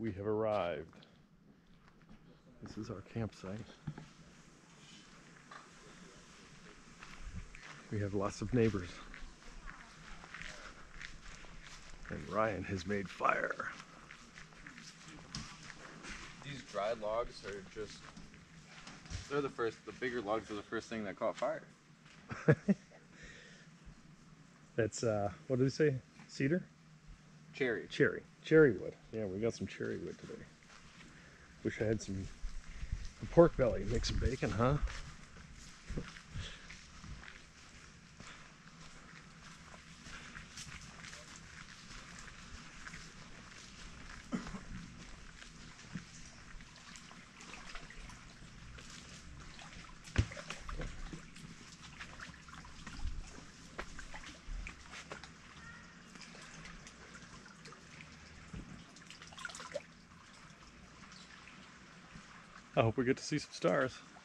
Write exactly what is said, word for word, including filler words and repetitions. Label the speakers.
Speaker 1: we have arrived. This is our campsite. We have lots of neighbors. And Ryan has made fire.
Speaker 2: These dried logs are just, they're the first, the bigger logs are the first thing that caught fire.
Speaker 1: That's, uh, what did he say? Cedar?
Speaker 2: Cherry.
Speaker 1: Cherry. Cherry wood. Yeah, we got some cherry wood today. Wish I had some pork belly. Make some bacon, huh? I hope we get to see some stars.